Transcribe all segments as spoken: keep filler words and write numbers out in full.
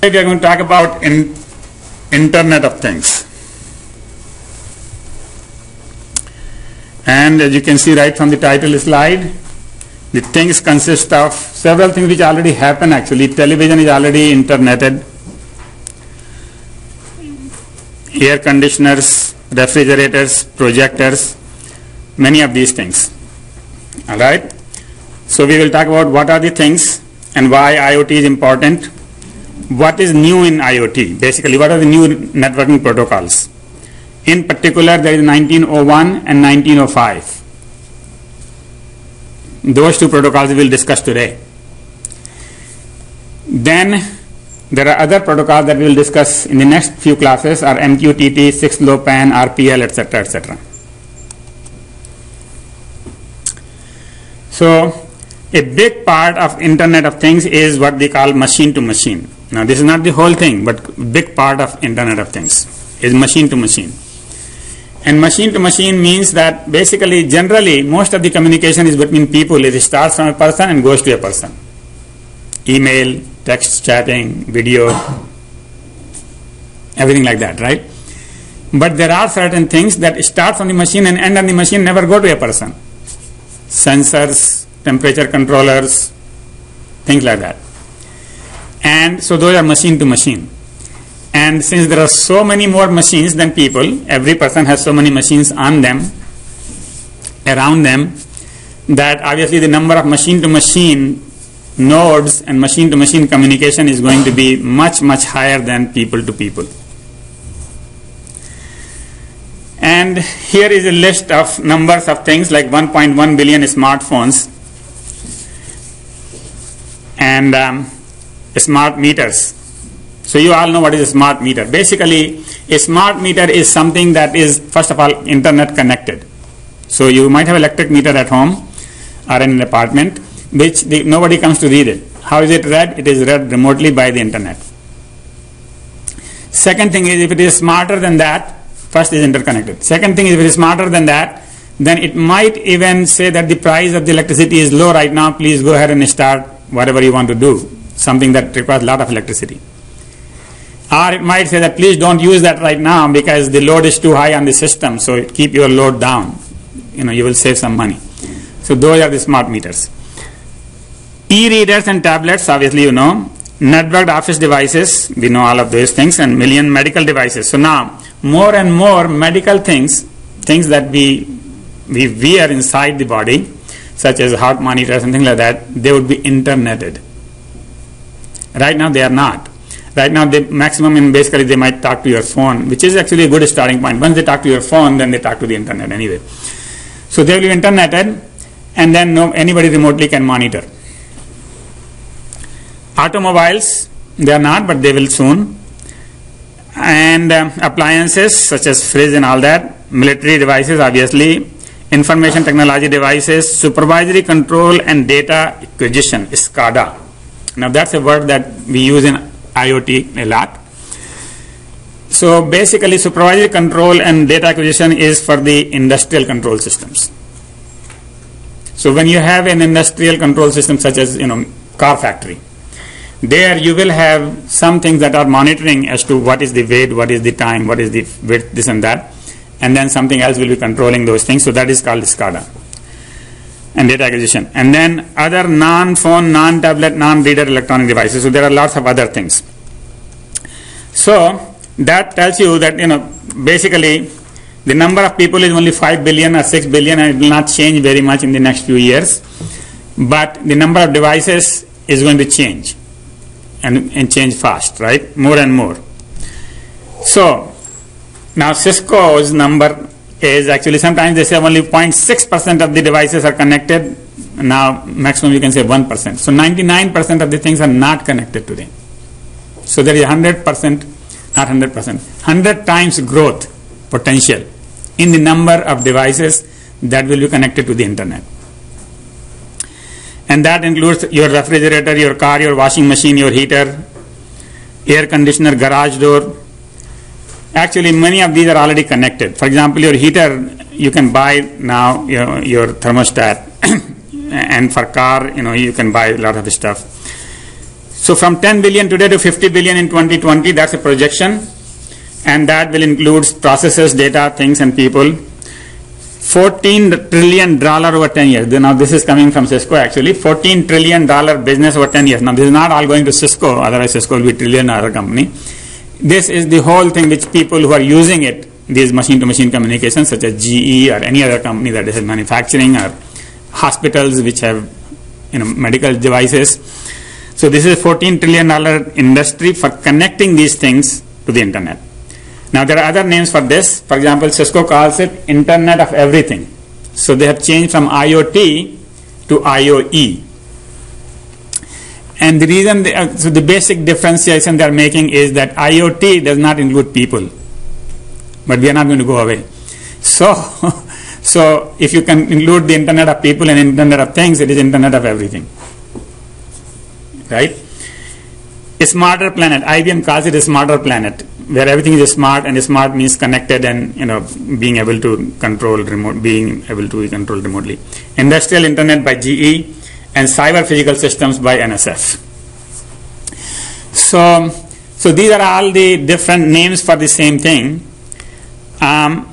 We are going to talk about in Internet of Things. And as you can see right from the title slide, the things consist of several things which already happen actually. Television is already interneted. Air conditioners, refrigerators, projectors, many of these things. Alright? So we will talk about what are the things and why IoT is important. What is new in IoT? Basically, what are the new networking protocols? In particular, there is nineteen oh one and nineteen oh five. Those two protocols we will discuss today. Then there are other protocols that we will discuss in the next few classes are M Q T T, six low pan, R P L, et cetera, et cetera. So a big part of Internet of Things is what they call machine to machine. Now this is not the whole thing, but big part of Internet of Things is machine to machine. And machine to machine means that basically, generally, most of the communication is between people. It starts from a person and goes to a person. Email, text, chatting, video, everything like that, right? But there are certain things that start from the machine and end on the machine, never go to a person. Sensors, temperature controllers, things like that. And so those are machine to machine. And since there are so many more machines than people, every person has so many machines on them, around them, that obviously the number of machine to machine nodes and machine to machine communication is going to be much, much higher than people to people. And here is a list of numbers of things like one point one billion smartphones and um, smart meters. So you all know what is a smart meter. Basically, a smart meter is something that is, first of all, internet connected. So you might have electric meter at home or in an apartment, which the, nobody comes to read it. How is it read? It is read remotely by the internet. Second thing is, if it is smarter than that, first is interconnected. Second thing is, if it is smarter than that, then it might even say that the price of the electricity is low right now, please go ahead and start whatever you want to do, something that requires a lot of electricity. Or it might say that please don't use that right now because the load is too high on the system, so keep your load down. You know, you will save some money. So those are the smart meters. E-readers and tablets, obviously you know. Networked office devices, we know all of those things, and million medical devices. So now, more and more medical things, things that we, we wear inside the body, such as heart monitors and things like that, they would be interneted. Right now they are not. Right now, the maximum in basically they might talk to your phone, which is actually a good starting point. Once they talk to your phone, then they talk to the internet anyway. So they will be interneted, and then no, anybody remotely can monitor. Automobiles, they are not, but they will soon. And um, appliances such as fridge and all that. Military devices, obviously. Information technology devices. Supervisory control and data acquisition, SCADA. Now that's a word that we use in IoT a lot. So basically, supervisory control and data acquisition is for the industrial control systems. So when you have an industrial control system such as, you know, car factory, there you will have some things that are monitoring as to what is the weight, what is the time, what is the width, this and that, and then something else will be controlling those things. So that is called SCADA and data acquisition. And then other non-phone, non-tablet, non-reader electronic devices. So there are lots of other things. So that tells you that, you know, basically the number of people is only five billion or six billion, and it will not change very much in the next few years. But the number of devices is going to change and, and change fast, right? More and more. So now Cisco's number is actually, sometimes they say only zero point six percent of the devices are connected. Now maximum you can say one percent. So ninety-nine percent of the things are not connected today. So there is one hundred percent, not one hundred percent, one hundred times growth potential in the number of devices that will be connected to the internet. And that includes your refrigerator, your car, your washing machine, your heater, air conditioner, garage door. Actually, many of these are already connected. For example, your heater, you can buy now your, your thermostat, and for car, you know, you can buy a lot of stuff. So from ten billion today to fifty billion in twenty twenty, that's a projection, and that will include processes, data, things, and people. fourteen trillion dollars over ten years. Now this is coming from Cisco actually. fourteen trillion dollars business over ten years. Now this is not all going to Cisco, otherwise Cisco will be a trillion dollar company. This is the whole thing which people who are using it, these machine-to-machine communications such as G E or any other company that is manufacturing, or hospitals which have, you know, medical devices. So this is a fourteen trillion dollars industry for connecting these things to the internet. Now there are other names for this. For example, Cisco calls it Internet of Everything. So they have changed from I O T to I O E. And the reason, they are, so the basic differentiation they are making is that I O T does not include people. But we are not going to go away. So, so if you can include the Internet of People and Internet of Things, it is Internet of Everything. Right? A smarter planet. I B M calls it a smarter planet, where everything is smart, and smart means connected and, you know, being able to control remote, being able to be controlled remotely. Industrial Internet by G E and Cyber Physical Systems by N S F. So, so these are all the different names for the same thing. Um,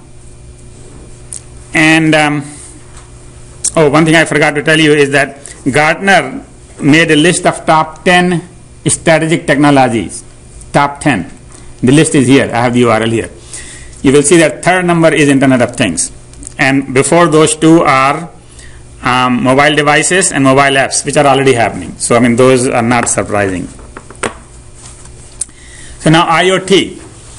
and um, oh, one thing I forgot to tell you is that Gartner made a list of top ten strategic technologies. Top ten. The list is here. I have the U R L here. You will see that third number is Internet of Things. And before those two are um, mobile devices and mobile apps, which are already happening. So, I mean, those are not surprising. So now I O T.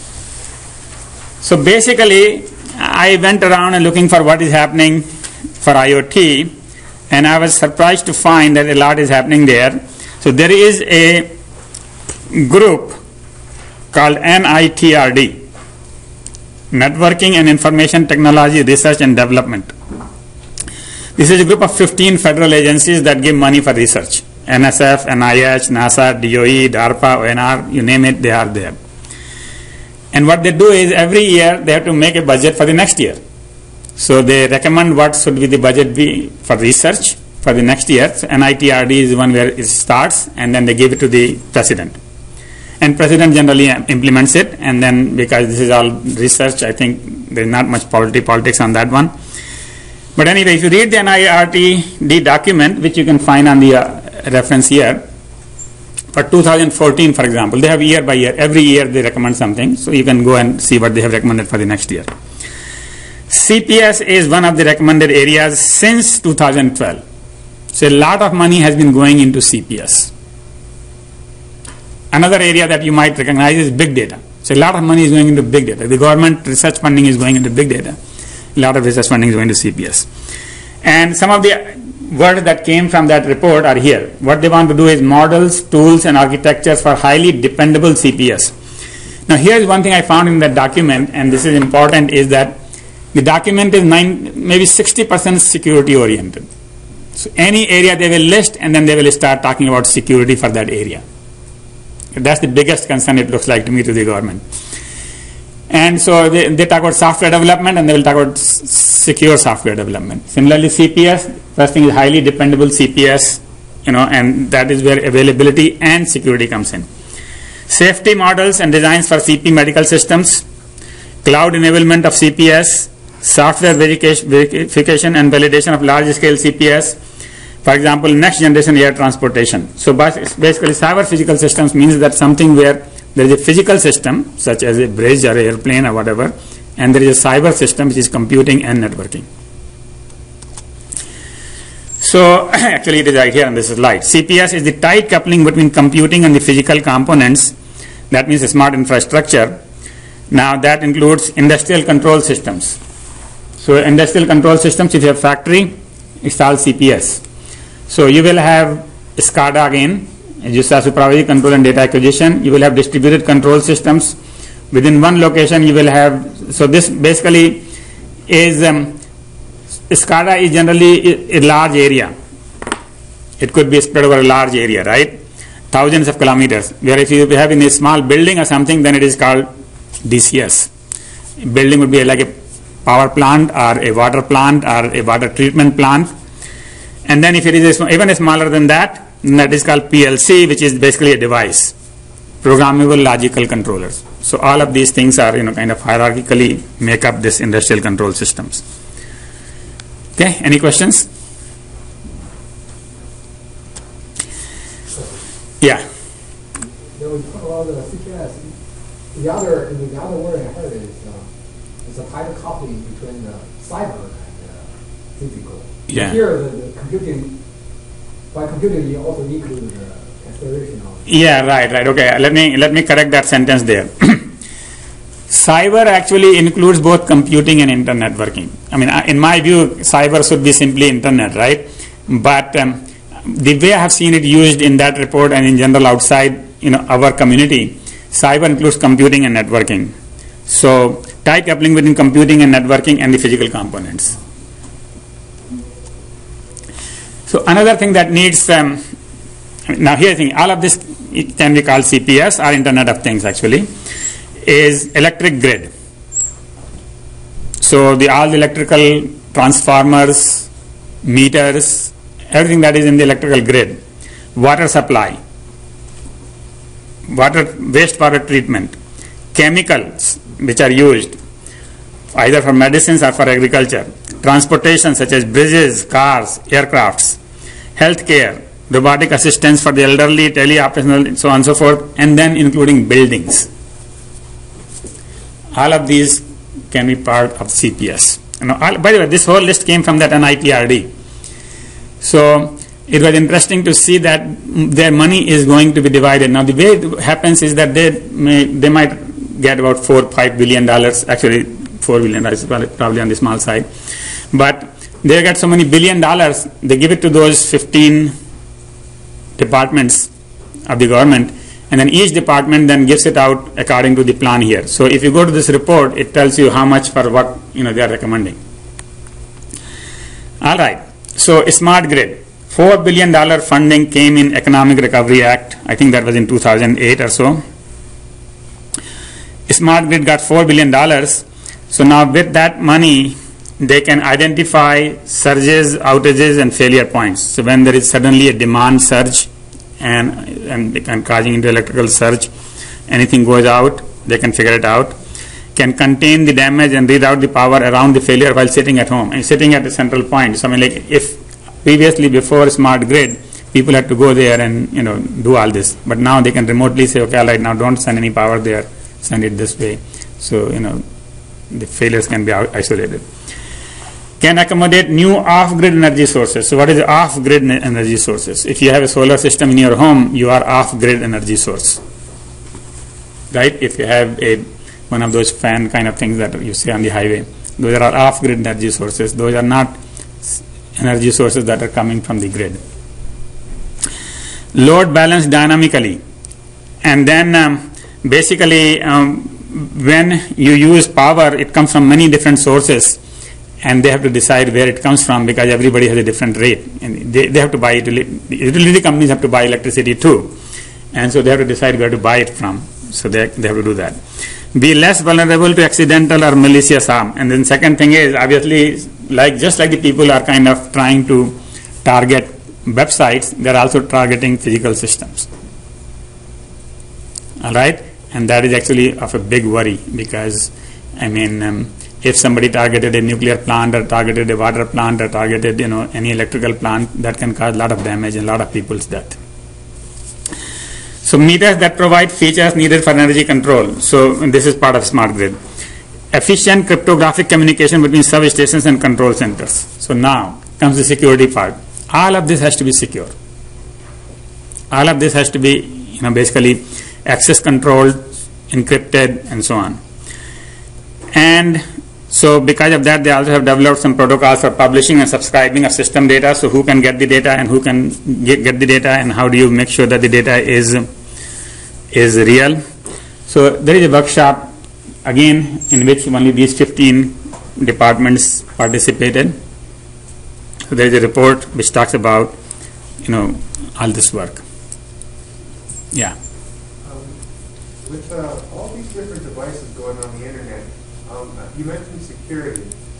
So basically, I went around and looking for what is happening for I O T, and I was surprised to find that a lot is happening there. So there is a group called N I T R D, Networking and Information Technology Research and Development. This is a group of fifteen federal agencies that give money for research. N S F, N I H, NASA, D O E, DARPA, O N R, you name it, they are there. And what they do is every year they have to make a budget for the next year. So they recommend what should be the budget be for research for the next year. So N I T R D is one where it starts, and then they give it to the president. And president generally implements it, and then because this is all research, I think there's not much politi politics on that one. But anyway, if you read the N I R T D document, which you can find on the uh, reference here, for two thousand fourteen, for example, they have year by year. Every year they recommend something, so you can go and see what they have recommended for the next year. C P S is one of the recommended areas since two thousand twelve. So a lot of money has been going into C P S. Another area that you might recognize is big data. So a lot of money is going into big data. The government research funding is going into big data. A lot of research funding is going to C P S. And some of the words that came from that report are here. What they want to do is models, tools, and architectures for highly dependable C P S. Now here's one thing I found in that document, and this is important, is that the document is nine, maybe sixty percent security oriented. So any area they will list, and then they will start talking about security for that area. That's the biggest concern, it looks like to me, to the government. And so they, they talk about software development, and they will talk about s secure software development. Similarly, C P S, first thing is highly dependable C P S, you know, and that is where availability and security comes in. Safety models and designs for C P medical systems, cloud enablement of C P S, software verification and validation of large-scale C P S, for example, next generation air transportation. So basically, cyber physical systems means that something where there is a physical system, such as a bridge or an airplane or whatever, and there is a cyber system which is computing and networking. So actually it is right here on this slide. C P S is the tight coupling between computing and the physical components. That means a smart infrastructure. Now that includes industrial control systems. So industrial control systems, if you have factory, it's all C P S. So you will have SCADA again, just as supervisory control and data acquisition. You will have distributed control systems. Within one location you will have, so this basically is, um, SCADA is generally a large area. It could be spread over a large area, right? Thousands of kilometers. Where if you have in a small building or something, then it is called D C S. A building would be like a power plant or a water plant or a water treatment plant. And then if it is a, even smaller than that, that is called P L C, which is basically a device, programmable logical controllers. So all of these things are, you know, kind of hierarchically make up this industrial control systems. Okay, any questions? Yeah. There was a lot of C P S. The other, the other word I heard is uh, it's a tight coupling between the cyber and uh, physical. Yeah. Here, the, the computing, by computing, you also include the acceleration of. Yeah, right, right. Okay, let me let me correct that sentence there. Cyber actually includes both computing and internet working. I mean, in my view, cyber should be simply internet, right? But um, the way I have seen it used in that report and in general outside, you know, our community, cyber includes computing and networking. So tight coupling between computing and networking and the physical components. So another thing that needs, um, now here I think all of this it can be called C P S or Internet of Things actually, is electric grid. So the all the electrical transformers, meters, everything that is in the electrical grid, water supply, water wastewater treatment, chemicals which are used either for medicines or for agriculture, transportation such as bridges, cars, aircrafts, healthcare, robotic assistance for the elderly, teleoperational, so on and so forth, and then including buildings. All of these can be part of C P S. You know, all, by the way, this whole list came from that N I T R D. So it was interesting to see that their money is going to be divided. Now the way it happens is that they may they might get about four five billion dollars. Actually, four billion dollars is probably on the small side, but they get so many billion dollars. They give it to those fifteen departments of the government, and then each department then gives it out according to the plan here. So if you go to this report, it tells you how much for what, you know, they are recommending. All right. So smart grid, four billion dollar funding came in Economic Recovery Act. I think that was in two thousand eight or so. Smart grid got four billion dollars. So now with that money, they can identify surges, outages, and failure points. So when there is suddenly a demand surge and and, and causing into electrical surge, anything goes out, they can figure it out. Can contain the damage and reroute the power around the failure while sitting at home and sitting at the central point. So I mean, like if previously before smart grid, people had to go there and, you know, do all this, but now they can remotely say, okay, all right, now don't send any power there, send it this way. So, you know, the failures can be isolated. Can accommodate new off-grid energy sources. So what is off-grid energy sources? If you have a solar system in your home, you are off-grid energy source, right? If you have a one of those fan kind of things that you see on the highway, those are off-grid energy sources. Those are not energy sources that are coming from the grid. Load balance dynamically, and then um, basically um, when you use power, it comes from many different sources, and they have to decide where it comes from because everybody has a different rate, and they, they have to buy it. The utility companies have to buy electricity too, and so they have to decide where to buy it from. So they, they have to do that. Be less vulnerable to accidental or malicious harm. And then second thing is, obviously, like just like the people are kind of trying to target websites, they're also targeting physical systems. All right, and that is actually of a big worry because, I mean, um, if somebody targeted a nuclear plant or targeted a water plant or targeted, you know, any electrical plant, that can cause a lot of damage and a lot of people's death. So meters that provide features needed for energy control. So this is part of smart grid. Efficient cryptographic communication between substations and control centers. So now comes the security part. All of this has to be secure. All of this has to be, you know, basically access controlled, encrypted, and so on. And so because of that, they also have developed some protocols for publishing and subscribing of system data. So who can get the data and who can get, get the data, and how do you make sure that the data is is real. So there is a workshop again in which only these fifteen departments participated. So there is a report which talks about, you know, all this work. Yeah. Um, with uh, all these different devices going on the internet, um, you mentioned security.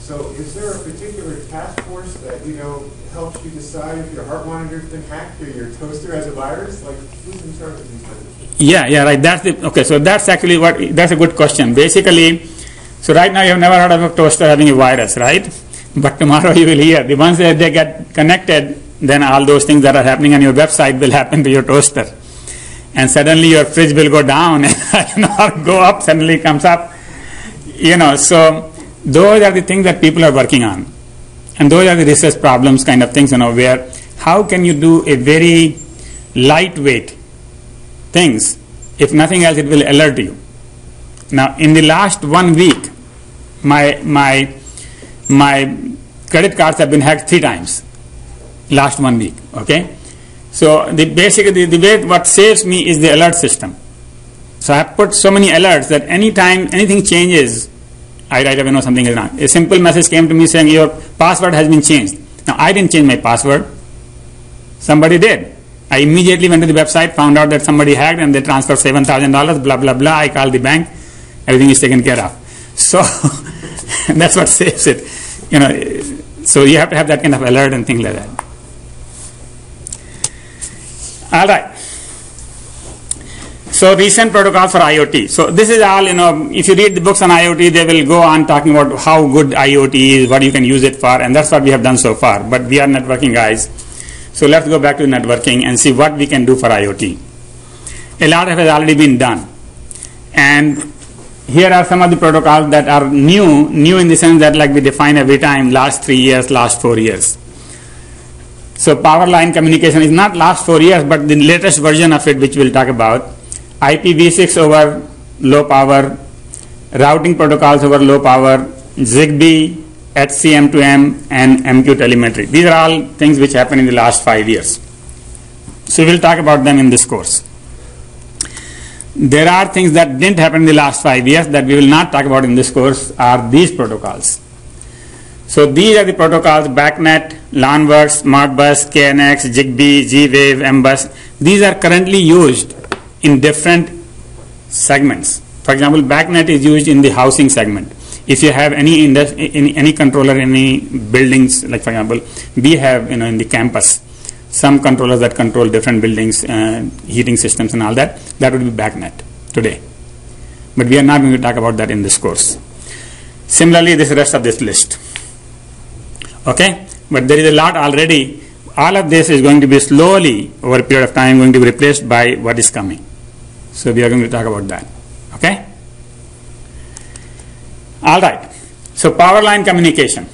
So is there a particular task force that, you know, helps you decide if your heart monitor's been hacked or your toaster has a virus? Like, who's in charge of these kinds of things? Yeah, yeah, right. That's the, okay, so that's actually what, that's a good question. Basically, so right now you have never heard of a toaster having a virus, right? But tomorrow you will hear. The once they get connected, then all those things that are happening on your website will happen to your toaster. And suddenly your fridge will go down and you know, go up, suddenly comes up. You know, so those are the things that people are working on. And those are the research problems kind of things, you know, where how can you do a very lightweight things, if nothing else it will alert you. Now in the last one week, my my my credit cards have been hacked three times. Last one week, okay? So the basically the, the way what saves me is the alert system. So I have put so many alerts that anytime anything changes, I right away know something is wrong. A simple message came to me saying your password has been changed. Now I didn't change my password. Somebody did. I immediately went to the website, found out that somebody hacked and they transferred seven thousand dollars, blah, blah, blah. I called the bank. Everything is taken care of. So that's what saves it. You know, so you have to have that kind of alert and things like that. All right. So recent protocols for IoT. So this is all, you know, if you read the books on IoT, they will go on talking about how good IoT is, what you can use it for, and that's what we have done so far. But we are networking guys. So let's go back to networking and see what we can do for IoT. A lot of it has already been done. And here are some of the protocols that are new, new in the sense that like we define every time, last three years, last four years. So power line communication is not last four years, but the latest version of it, which we'll talk about. I P v six over low power, routing protocols over low power, Zigbee, H C M to M, and M Q telemetry. These are all things which happened in the last five years. So we'll talk about them in this course. There are things that didn't happen in the last five years that we will not talk about in this course are these protocols. So these are the protocols: BACnet, LANWorks, Modbus, K N X, Zigbee, Z-Wave, M bus. These are currently used in different segments. For example, BACnet is used in the housing segment. If you have any any, any controller in any buildings, like for example, we have, you know, in the campus, some controllers that control different buildings, uh, heating systems and all that, that would be BACnet today. But we are not going to talk about that in this course. Similarly, this rest of this list. Okay, but there is a lot already. All of this is going to be slowly, over a period of time, going to be replaced by what is coming. So we are going to talk about that. Okay? All right. So power line communication.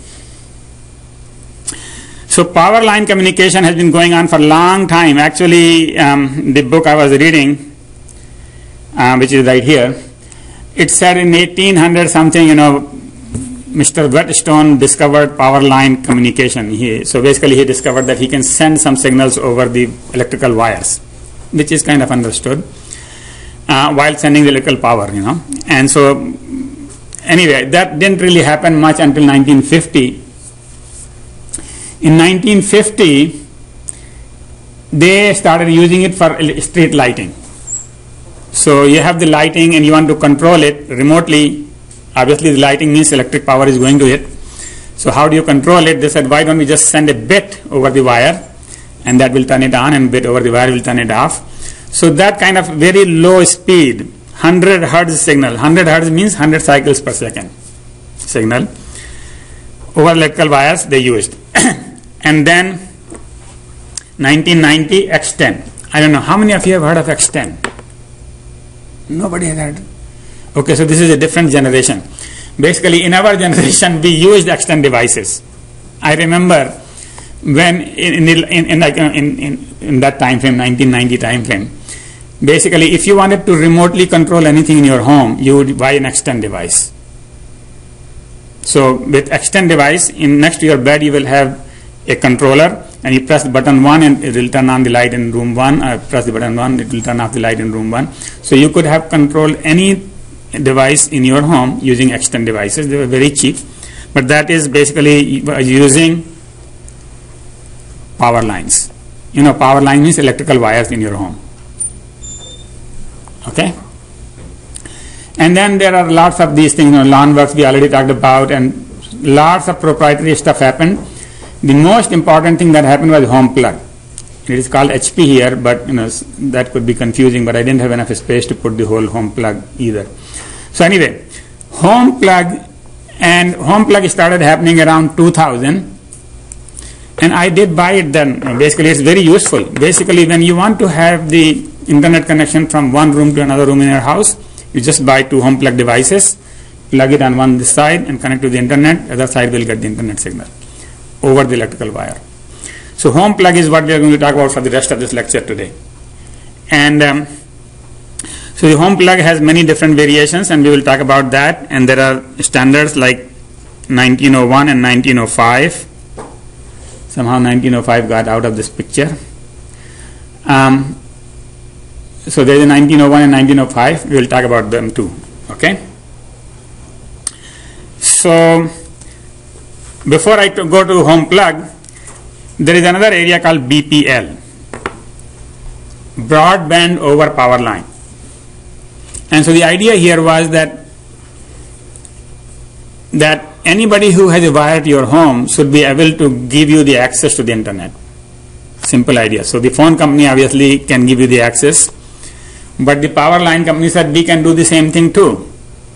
So power line communication has been going on for a long time. Actually, um, the book I was reading, uh, which is right here, it said in eighteen hundred something, you know, Mister Whetstone discovered power line communication. He, so basically he discovered that he can send some signals over the electrical wires, which is kind of understood, uh, while sending the electrical power, you know. And so anyway, that didn't really happen much until nineteen fifty. In nineteen fifty, they started using it for street lighting. So you have the lighting and you want to control it remotely. Obviously, the lighting means electric power is going to it. So how do you control it? They said, why don't we just send a bit over the wire, and that will turn it on, and bit over the wire will turn it off. So that kind of very low speed, one hundred hertz signal. one hundred hertz means one hundred cycles per second signal over electrical wires they used. And then nineteen ninety, X ten. I don't know, how many of you have heard of X ten? Nobody has heard. Okay, so this is a different generation. Basically, in our generation, we used X ten devices. I remember when in in, the, in, in, like, in, in, in that time frame, nineteen ninety time frame, basically, if you wanted to remotely control anything in your home, you would buy an X ten device. So with X ten device, in next to your bed, you will have a controller, and you press button one and it will turn on the light in room one, uh, press the button one, it will turn off the light in room one. So you could have controlled any device in your home using X ten devices. They were very cheap, but that is basically using power lines. You know, power line means electrical wires in your home. Okay? And then there are lots of these things, you know, LANWorks we already talked about, and lots of proprietary stuff happened. The most important thing that happened was home plug. It is called H P here, but you know that could be confusing, but I didn't have enough space to put the whole home plug either. So anyway, home plug and home plug started happening around two thousand, and I did buy it then. Basically, it's very useful. Basically, when you want to have the internet connection from one room to another room in your house, you just buy two home plug devices, plug it on one side and connect to the internet, other side will get the internet signal over the electrical wire. So home plug is what we are going to talk about for the rest of this lecture today. And um, so the home plug has many different variations, and we will talk about that. And there are standards like nineteen oh one and nineteen oh five. Somehow nineteen oh five got out of this picture. Um, so there is a nineteen oh one and nineteen oh five. We will talk about them too. Okay. So before I to go to home plug, there is another area called B P L, broadband over power line. And so the idea here was that that anybody who has a wire to your home should be able to give you the access to the internet. Simple idea. So the phone company obviously can give you the access, but the power line company said we can do the same thing too.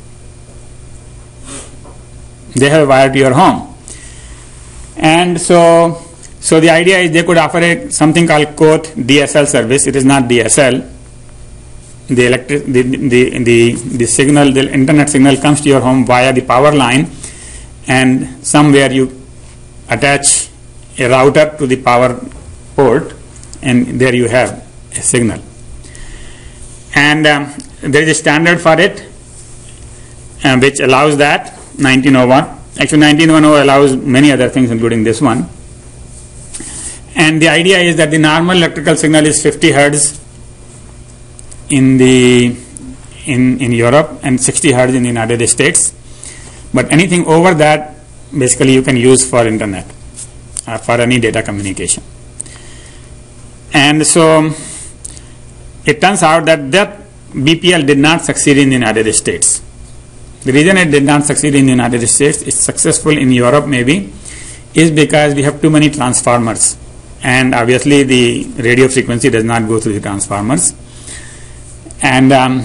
They have a wire to your home. And so So the idea is they could offer a, something called quote D S L service. It is not D S L. The electric, the, the, the, the signal, the internet signal comes to your home via the power line, and somewhere you attach a router to the power port, and there you have a signal. And um, there is a standard for it, uh, which allows that, nineteen oh one. Actually, nineteen ten allows many other things, including this one. And the idea is that the normal electrical signal is fifty hertz in the in in Europe and sixty hertz in the United States. But anything over that, basically, you can use for internet or for any data communication. And so it turns out that that B P L did not succeed in the United States. The reason it did not succeed in the United States, it's successful in Europe maybe, is because we have too many transformers. And obviously the radio frequency does not go through the transformers. And um,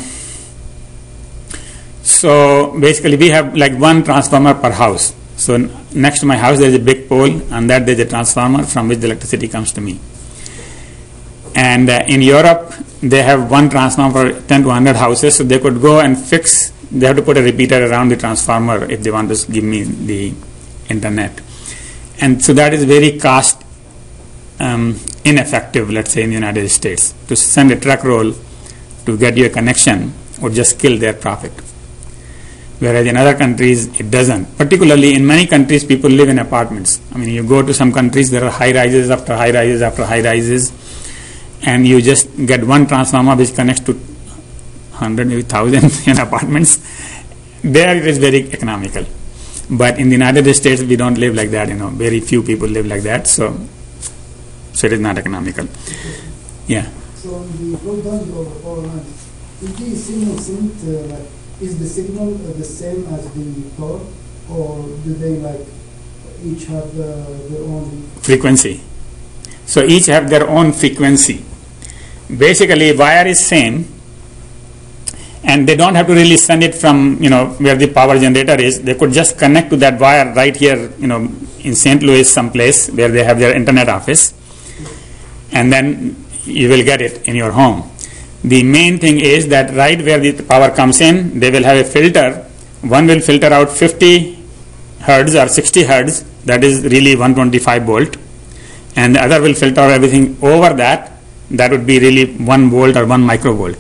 so basically we have like one transformer per house. So next to my house there is a big pole, and that there is a transformer from which the electricity comes to me. And uh, in Europe they have one transformer for ten to one hundred houses, so they could go and fix, they have to put a repeater around the transformer if they want to give me the internet. And so that is very cost Um, ineffective, let's say in the United States. To send a truck roll to get you a connection would just kill their profit. Whereas in other countries it doesn't. Particularly in many countries people live in apartments. I mean, you go to some countries, there are high rises after high rises after high rises, and you just get one transformer which connects to one hundred, maybe one thousand in apartments. There it is very economical. But in the United States we don't live like that, you know, very few people live like that. So So it is not economical. Yeah. So the broadband over power lines, is the signal synced, uh, like, is the signal uh, the same as the power, or do they like each have uh, their own frequency? So each have their own frequency. Basically, wire is same, and they don't have to really send it from, you know, where the power generator is. They could just connect to that wire right here, you know, in Saint Louis someplace where they have their internet office, and then you will get it in your home. The main thing is that right where the power comes in, they will have a filter. One will filter out fifty hertz or sixty hertz, that is really one twenty-five volt, and the other will filter out everything over that, that would be really one volt or one microvolt.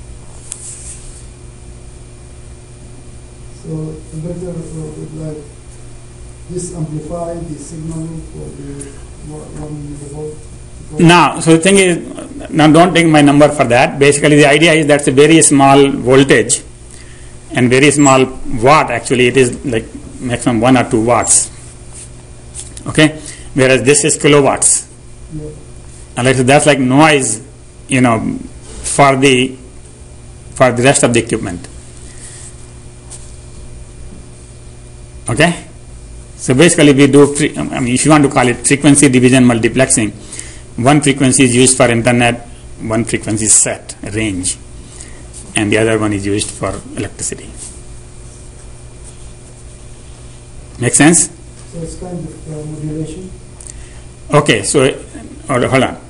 So better uh, like this amplify the signal for the one volt. Now, so the thing is, now don't take my number for that. Basically the idea is that's a very small voltage and very small watt. Actually it is like maximum one or two watts. Okay, whereas this is kilowatts. Yeah. And like, that's like noise, you know, for the for the rest of the equipment. Okay. So basically we do, fre- I mean, if you want to call it frequency division multiplexing, one frequency is used for internet, one frequency is set, range, and the other one is used for electricity. Make sense? So it's kind of uh, modulation. Okay, so hold hold on.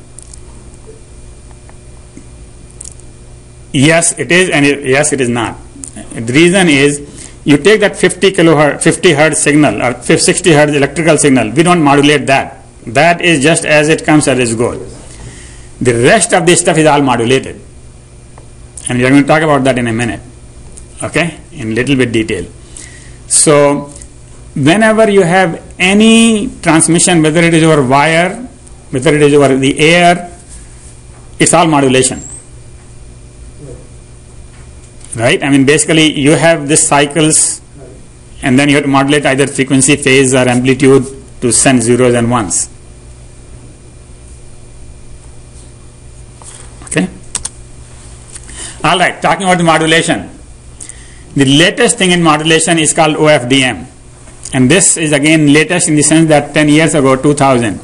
Yes, it is, and it, yes, it is not. The reason is, you take that fifty kilohertz, fifty hertz signal or sixty hertz electrical signal. We don't modulate that. That is just as it comes as it goes. The rest of this stuff is all modulated, and we are going to talk about that in a minute. Okay, in little bit detail. So, whenever you have any transmission, whether it is over wire, whether it is over the air, it's all modulation. Right? I mean, basically, you have these cycles, and then you have to modulate either frequency, phase, or amplitude to send zeros and ones. Okay? All right, talking about the modulation. The latest thing in modulation is called O F D M. And this is again latest in the sense that ten years ago, two thousand.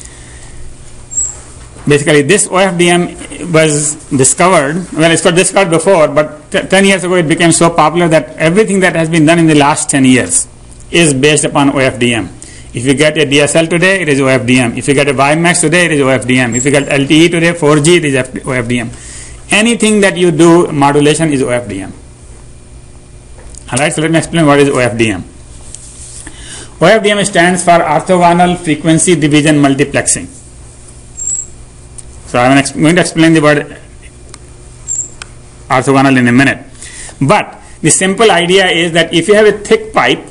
Basically, this O F D M was discovered, well, it was discovered before, but t- ten years ago it became so popular that everything that has been done in the last ten years is based upon O F D M. If you get a D S L today, it is O F D M. If you get a WiMAX today, it is O F D M. If you get L T E today, four G, it is O F D M. Anything that you do, modulation is O F D M. Alright, so let me explain what is O F D M. O F D M stands for orthogonal frequency division multiplexing. So I am ex- going to explain the word orthogonal in a minute. But the simple idea is that if you have a thick pipe,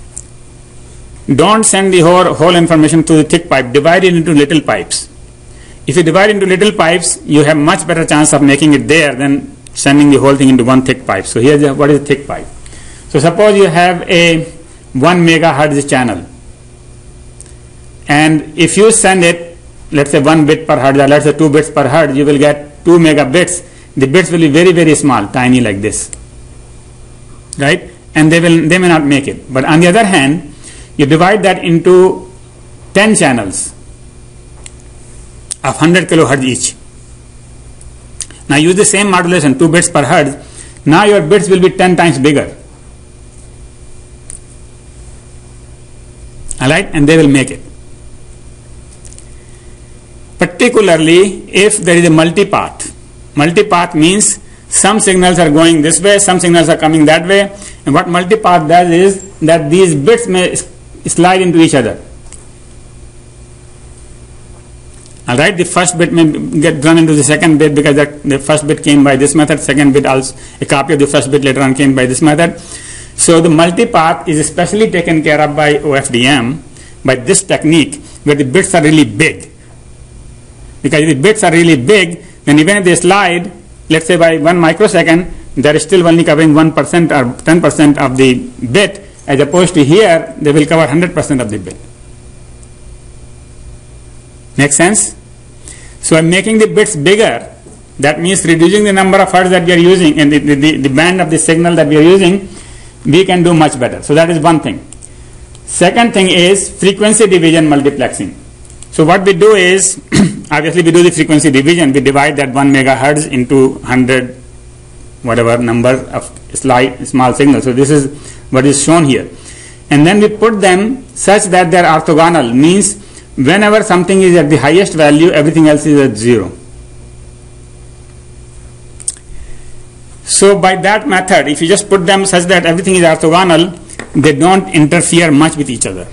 don't send the whole, whole information to the thick pipe, divide it into little pipes. If you divide into little pipes, you have much better chance of making it there than sending the whole thing into one thick pipe. So here's the, what is a thick pipe. So suppose you have a one megahertz channel, and if you send it, let's say one bit per hertz, or let's say two bits per hertz, you will get two megabits. The bits will be very, very small, tiny like this, right? And they will, they may not make it. But on the other hand, you divide that into ten channels of one hundred kilohertz each. Now use the same modulation, two bits per hertz. Now your bits will be ten times bigger. Alright, and they will make it. Particularly if there is a multipath. Multipath means some signals are going this way, some signals are coming that way, and what multipath does is that these bits may slide into each other. Alright, the first bit may get run into the second bit because that the first bit came by this method, second bit also, a copy of the first bit later on came by this method. So the multipath is especially taken care of by O F D M, by this technique, where the bits are really big. Because if the bits are really big, then even if they slide, let's say by one microsecond, they are still only covering one percent or ten percent of the bit, as opposed to here, they will cover one hundred percent of the bit. Make sense? So I'm making the bits bigger. That means reducing the number of hertz that we are using and the, the, the band of the signal that we are using, we can do much better. So that is one thing. Second thing is frequency division multiplexing. So what we do is, obviously we do the frequency division. We divide that one megahertz into one hundred whatever number of slight, small signals. So this is what is shown here. And then we put them such that they are orthogonal, means whenever something is at the highest value, everything else is at zero. So by that method, if you just put them such that everything is orthogonal, they don't interfere much with each other.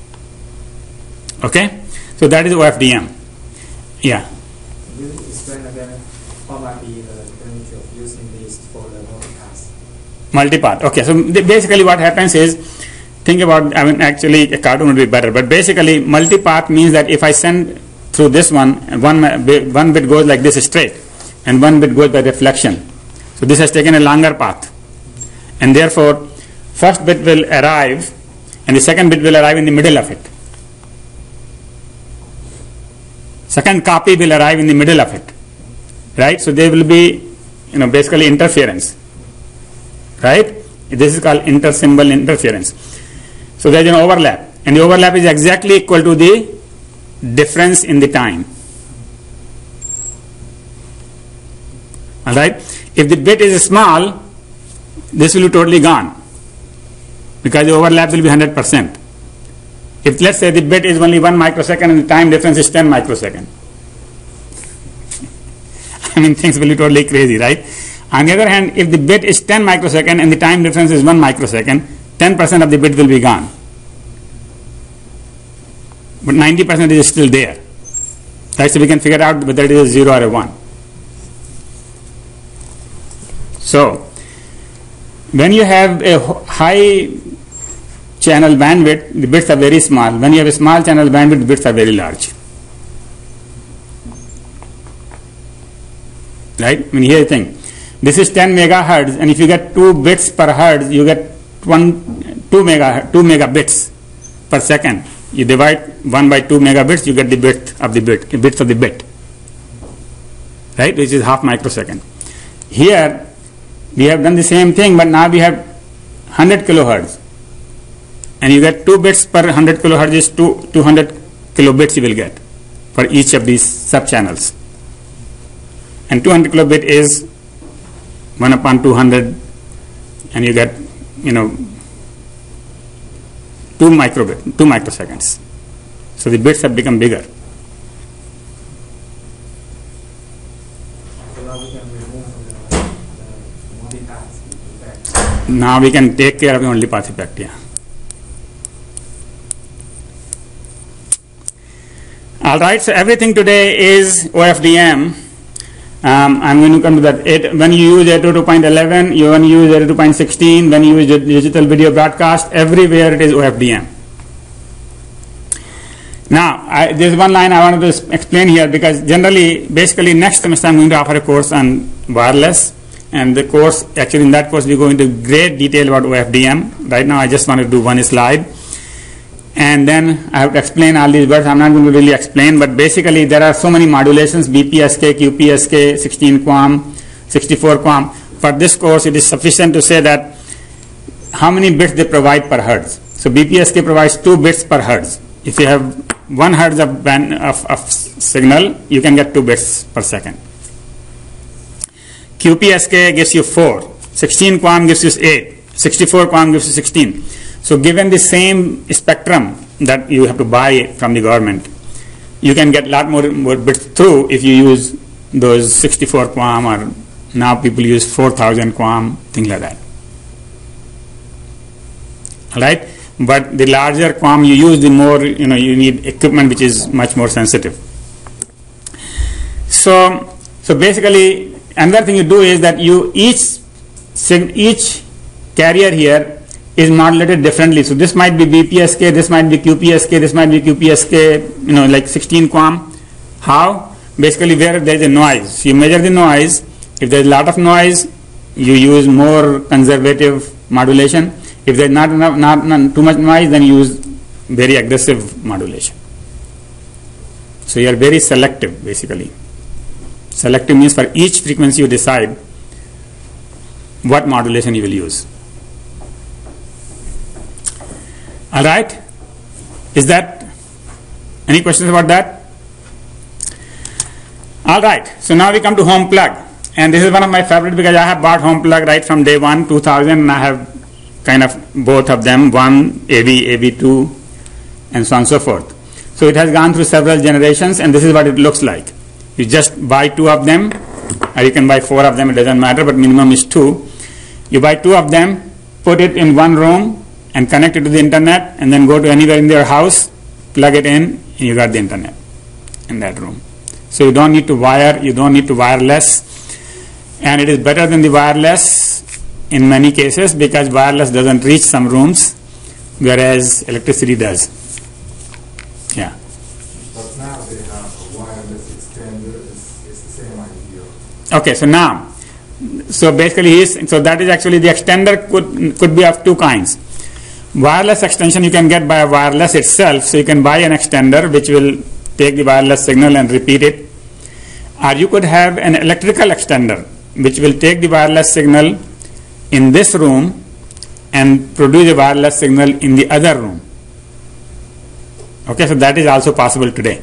Okay? So that is O F D M. Yeah. Can you explain again what might be the advantage of using this for the multipath? Multipath. Okay, so th- basically what happens is, think about, I mean actually a cartoon would be better, but basically multipath means that if I send through this one, one, one bit goes like this straight, and one bit goes by reflection. So this has taken a longer path, and therefore first bit will arrive and the second bit will arrive in the middle of it. Second copy will arrive in the middle of it, right? So there will be, you know, basically interference, right? This is called inter-symbol interference. So there is an overlap. and the overlap is exactly equal to the difference in the time. All right. If the bit is small, this will be totally gone because the overlap will be one hundred percent. If let's say the bit is only one microsecond and the time difference is ten microsecond, I mean things will be totally crazy, right? On the other hand, if the bit is ten microsecond and the time difference is one microsecond, ten percent of the bit will be gone. But ninety percent is still there. Right? So we can figure out whether it is a zero or a one. So, when you have a high channel bandwidth, the bits are very small. When you have a small channel bandwidth, the bits are very large. Right? I mean, here's the thing. This is ten megahertz, and if you get two bits per hertz, you get one, two mega, two megabits per second. You divide one by two megabits, you get the bit of the bit, the bits of the bit. Right? Which is half microsecond. Here, we have done the same thing, but now we have one hundred kilohertz. And you get two bits per one hundred kilohertz is two, two hundred kilobits you will get for each of these sub-channels. And two hundred kilobit is one upon two hundred, and you get, you know, two microbit, two microseconds. So the bits have become bigger. So now we can remove the, the multitask effect. Now we can take care of the only path effect, yeah. Alright, so everything today is O F D M. Um, I'm going to come to that. It, when you use eight oh two point eleven, you when you use eight oh two point sixteen, when you use digital video broadcast, everywhere it is O F D M. Now, I, there's one line I wanted to explain here, because generally, basically next semester I'm going to offer a course on wireless, and the course, actually in that course we go into great detail about O F D M. Right now I just want to do one slide. And then I have to explain all these words. I'm not going to really explain, but basically there are so many modulations, B P S K, Q P S K, sixteen QAM, sixty-four QAM. For this course, it is sufficient to say that how many bits they provide per hertz. So B P S K provides two bits per hertz. If you have one hertz of, band, of, of signal, you can get two bits per second. Q P S K gives you four, sixteen QAM gives you eight, sixty-four QAM gives you sixteen. So given the same spectrum that you have to buy from the government, you can get a lot more, more bits through if you use those sixty-four QAM, or now people use four thousand QAM, things like that. Alright? But the larger QAM you use, the more, you know, you need equipment which is much more sensitive. So, so basically, another thing you do is that you each, each carrier here is modulated differently. So this might be B P S K, this might be Q P S K, this might be Q P S K, you know, like sixteen QAM. How? Basically where there is a noise. You measure the noise. If there is a lot of noise, you use more conservative modulation. If there is not enough, not, not too much noise, then you use very aggressive modulation. So you are very selective, basically. Selective means for each frequency you decide what modulation you will use. All right? Is that, any questions about that? All right. So now we come to home plug. And this is one of my favorite, because I have bought home plug right from day one, two thousand, and I have kind of both of them, one A V, A V two, and so on and so forth. So it has gone through several generations, and this is what it looks like. You just buy two of them, or you can buy four of them, it doesn't matter, but minimum is two. You buy two of them, put it in one room, and connect it to the internet, and then go to anywhere in your house, plug it in, and you got the internet in that room. So you don't need to wire, you don't need to wireless, and it is better than the wireless in many cases, because wireless doesn't reach some rooms, whereas electricity does. Yeah. But now they have a wireless extender. It's, it's the same idea. Okay, so now, so basically, is, so that is actually the extender could could be of two kinds. Wireless extension you can get by wireless itself, so you can buy an extender which will take the wireless signal and repeat it, or you could have an electrical extender which will take the wireless signal in this room and produce a wireless signal in the other room. Okay, so that is also possible today.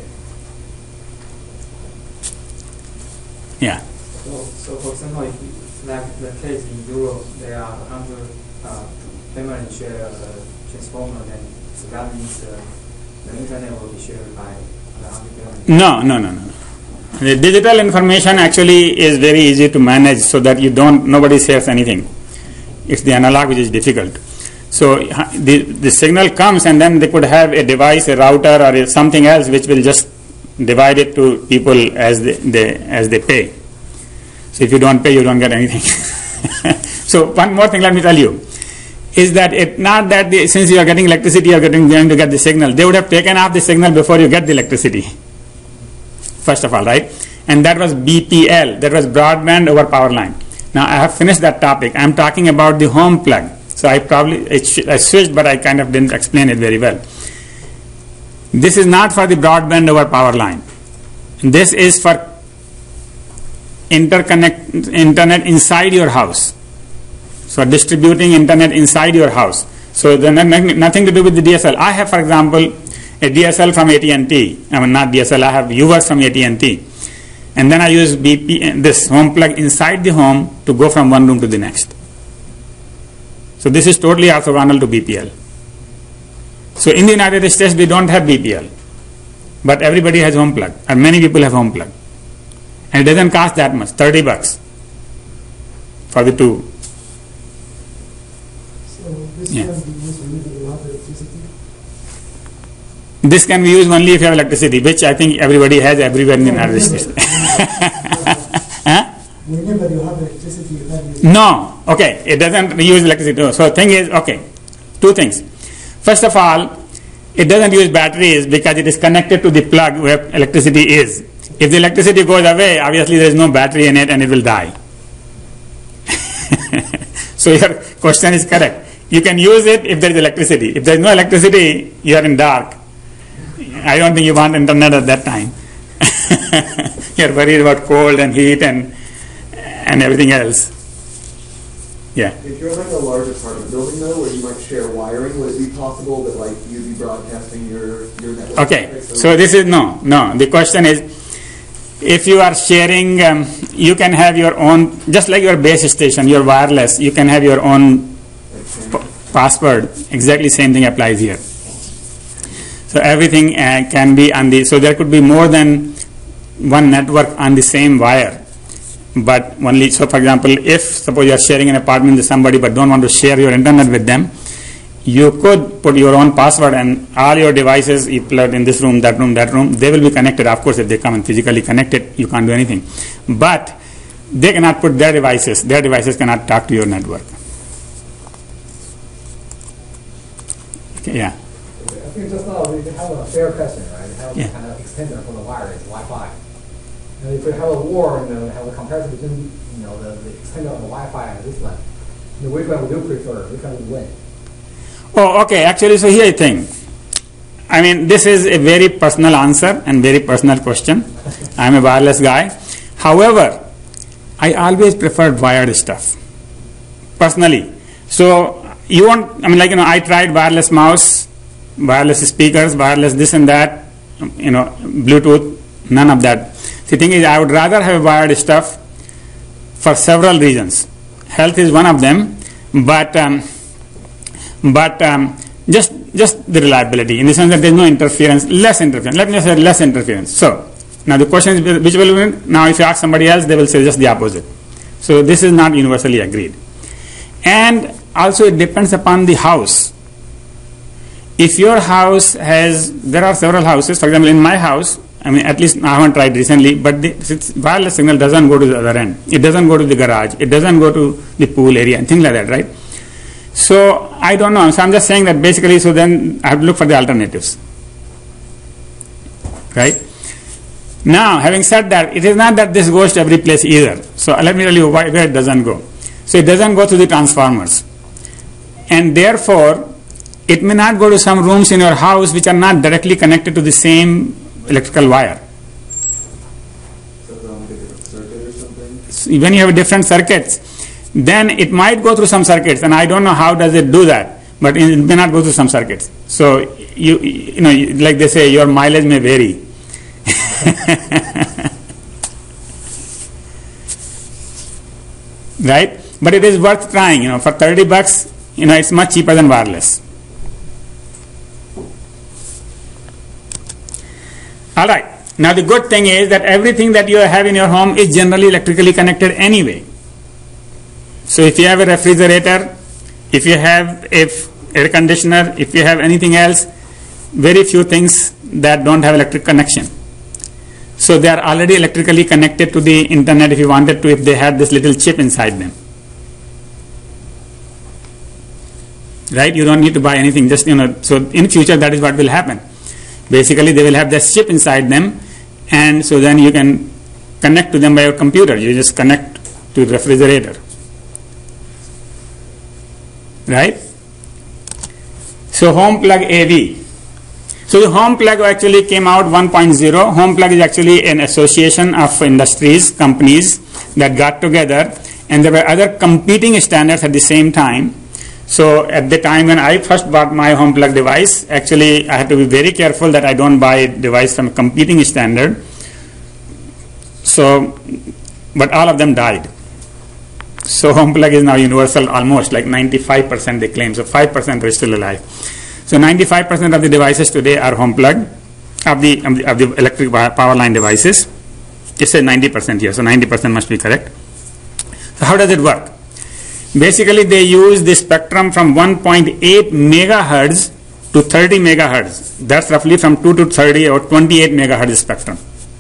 Yeah. So, so for example, if you- like the case in Europe, they are under uh, permanent share uh, transformer, then so that means uh, the internet will be shared by the under permanent. No, no, no, no. The digital information actually is very easy to manage so that you don't, nobody shares anything. It's the analog which is difficult. So uh, the, the signal comes and then they could have a device, a router or a something else which will just divide it to people as they, they, as they pay. So if you don't pay, you don't get anything. So one more thing let me tell you, is that it not that the, since you are getting electricity, you are getting, going to get the signal. They would have taken off the signal before you get the electricity. First of all, right? And that was B P L, that was broadband over power line. Now I have finished that topic. I am talking about the home plug. So I probably, I, sh- I switched, but I kind of didn't explain it very well. This is not for the broadband over power line. This is for interconnect internet inside your house. So distributing internet inside your house. So then nothing to do with the D S L. I have, for example, a D S L from A T and T. I mean, not D S L. I have U V E R from A T and T, and then I use B P this home plug inside the home to go from one room to the next. So this is totally orthogonal to B P L. So in the United States we don't have B P L, but everybody has home plug, and many people have home plug, and it doesn't cost that much, thirty bucks for the two. So this Yeah. can be used when you have electricity. This can be used only if you have electricity, which I think everybody has everywhere in the United States. Huh? Whenever you have electricity, you have use No, okay, it doesn't use electricity. No. So thing is, okay, two things. First of all, it doesn't use batteries because it is connected to the plug where electricity is. If the electricity goes away, obviously there is no battery in it and it will die. So your question is correct. You can use it if there is electricity. If there is no electricity, you are in dark. I don't think you want internet at that time. You are worried about cold and heat and and everything else. Yeah. If you're like a large apartment building though, where you might share wiring, would it be possible that like you'd be broadcasting your, your network? Okay. traffic? So this is no, no. The question is, if you are sharing, um, you can have your own, just like your base station, your wireless, you can have your own Like, p- password. Exactly same thing applies here. So everything uh, can be on the, so there could be more than one network on the same wire. But only, so for example, if suppose you are sharing an apartment with somebody but don't want to share your internet with them, you could put your own password and all your devices you plug in this room, that room, that room, they will be connected. Of course, if they come and physically connect it, you can't do anything. But they cannot put their devices, their devices cannot talk to your network. Okay, yeah. I think just now we have a fair question, right? How Yeah. to kind of extender for the wire is Wi-Fi. And if we have a war and uh, have a comparison between, you know, the, the extender of the Wi-Fi and this one, you know, which one would you prefer? Which one would win? Oh, okay. Actually, so here I think. I mean, this is a very personal answer and very personal question. I'm a wireless guy. However, I always preferred wired stuff, personally. So you want, I mean, like, you know, I tried wireless mouse, wireless speakers, wireless this and that, you know, Bluetooth, none of that. The thing is, I would rather have wired stuff for several reasons. Health is one of them, but um, but um, just just the reliability, in the sense that there is no interference, less interference. Let me say less interference. So now the question is, which will win? Now if you ask somebody else, they will say just the opposite. So this is not universally agreed. And also it depends upon the house. If your house has, there are several houses, for example in my house, I mean at least I haven't tried recently, but the wireless signal doesn't go to the other end. It doesn't go to the garage. It doesn't go to the pool area and things like that, right? So I don't know. So I'm just saying that basically, so then I have to look for the alternatives. Right? Now, having said that, it is not that this goes to every place either. So let me tell you why, where it doesn't go. So it doesn't go to the transformers. And therefore, it may not go to some rooms in your house which are not directly connected to the same electrical wire. So if they're on like a different circuit or something? When you have different circuits, then it might go through some circuits, and I don't know how does it do that. but it may not go through some circuits. So you you know, like they say, your mileage may vary. Right? But it is worth trying. You know, for thirty bucks, you know, it's much cheaper than wireless. All right. Now the good thing is that everything that you have in your home is generally electrically connected anyway. So if you have a refrigerator, if you have a air conditioner, if you have anything else, very few things that don't have electric connection. So they are already electrically connected to the internet if you wanted to, if they had this little chip inside them. Right? You don't need to buy anything, just, you know, so in future that is what will happen. Basically they will have this chip inside them, and so then you can connect to them by your computer. You just connect to the refrigerator. Right? So home plug A V. So the home plug actually came out one point oh. Home plug is actually an association of industries, companies that got together, and there were other competing standards at the same time. So at the time when I first bought my home plug device, actually I had to be very careful that I don't buy a device from a competing standard. So, but all of them died. So home plug is now universal almost, like ninety-five percent they claim, so five percent are still alive. So ninety-five percent of the devices today are home plug, of the, of the, of the electric power line devices. It says ninety percent here, so ninety percent must be correct. So how does it work? Basically they use the spectrum from one point eight megahertz to thirty megahertz. That's roughly from two to thirty or twenty-eight megahertz spectrum.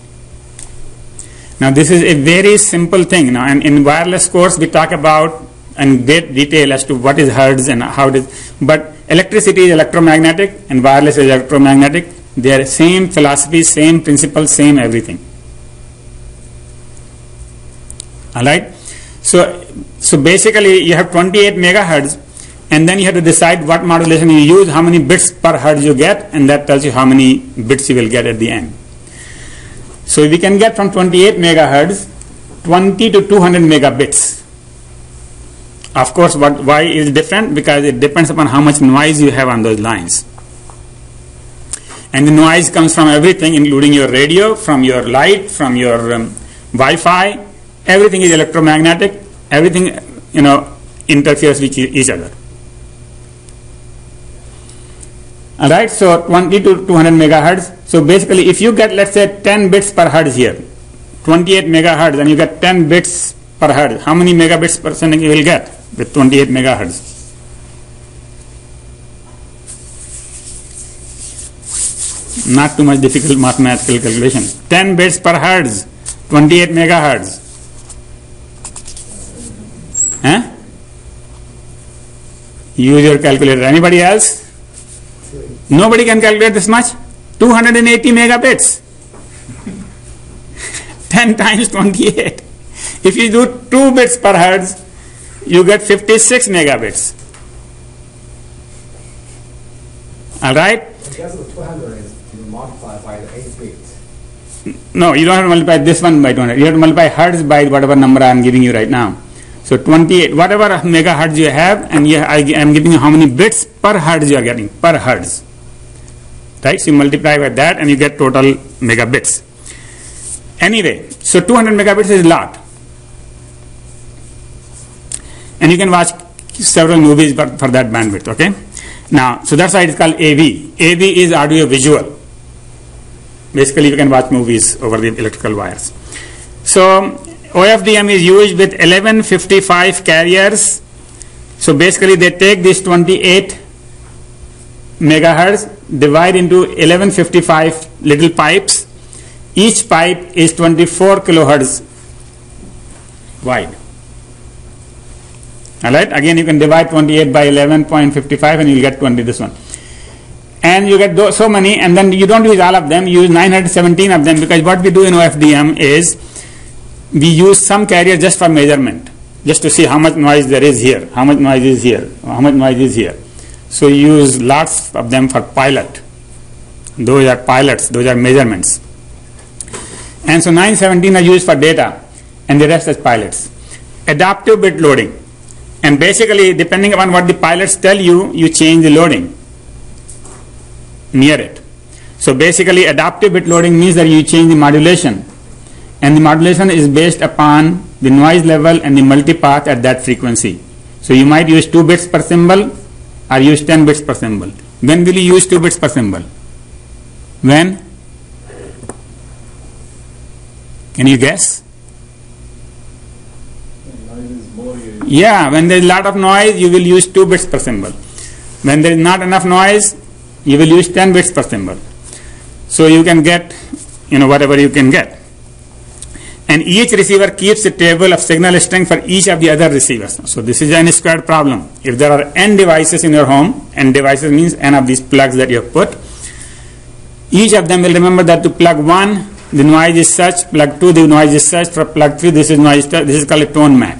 Now this is a very simple thing. Now, and in wireless course we talk about in great detail as to what is hertz and how it is. But electricity is electromagnetic and wireless is electromagnetic. They are same philosophy, same principle, same everything. All right. So so basically you have twenty-eight megahertz, and then you have to decide what modulation you use, how many bits per hertz you get, and that tells you how many bits you will get at the end. So we can get from twenty-eight megahertz twenty to two hundred megabits. Of course, what, why is different? Because it depends upon how much noise you have on those lines. And the noise comes from everything, including your radio, from your light, from your um, Wi-Fi. Everything is electromagnetic. Everything, you know, interferes with each other. All right, so twenty to two hundred megahertz. So basically, if you get, let's say, ten bits per hertz here, twenty-eight megahertz, and you get ten bits per hertz, how many megabits per second you will get with twenty-eight megahertz? Not too much difficult mathematical calculation. ten bits per hertz, twenty-eight megahertz. Huh? Use your calculator. Anybody else? Nobody can calculate this much. two hundred eighty megabits. ten times twenty-eight. If you do two bits per hertz, you get fifty-six megabits. All right? I guess the two hundred is you multiply by the eight bits. No, you don't have to multiply this one by two hundred. You have to multiply hertz by whatever number I am giving you right now. So twenty-eight, whatever megahertz you have, and you, I am giving you how many bits per hertz you are getting, per hertz. Right? So you multiply by that and you get total megabits. Anyway, so two hundred megabits is a lot. And you can watch several movies for, for that bandwidth, okay? Now, so that's why it's called A V. A V is audio visual. Basically, you can watch movies over the electrical wires. So O F D M is used with eleven fifty-five carriers. So basically they take this twenty-eight megahertz, divide into eleven fifty-five little pipes. Each pipe is twenty-four kilohertz wide. Alright, again you can divide twenty-eight by eleven point five five and you will get twenty, this one. And you get so many, and then you don't use all of them, you use nine hundred seventeen of them, because what we do in O F D M is we use some carrier just for measurement, just to see how much noise there is here, how much noise is here, how much noise is here. So you use lots of them for pilot. Those are pilots, those are measurements. And so nine seventeen are used for data, and the rest is pilots. Adaptive bit loading. And basically, depending upon what the pilots tell you, you change the loading near it. So basically, adaptive bit loading means that you change the modulation, and the modulation is based upon the noise level and the multipath at that frequency. So you might use two bits per symbol or use ten bits per symbol. When will you use two bits per symbol? When? Can you guess? Yeah, when there is a lot of noise, you will use two bits per symbol. When there is not enough noise, you will use ten bits per symbol. So you can get, you know, whatever you can get. And each receiver keeps a table of signal strength for each of the other receivers. So this is an squared problem. If there are n devices in your home, n devices means n of these plugs that you have put, each of them will remember that to plug one, the noise is such, plug two, the noise is such, for plug three, this is noise, this is called a tone map.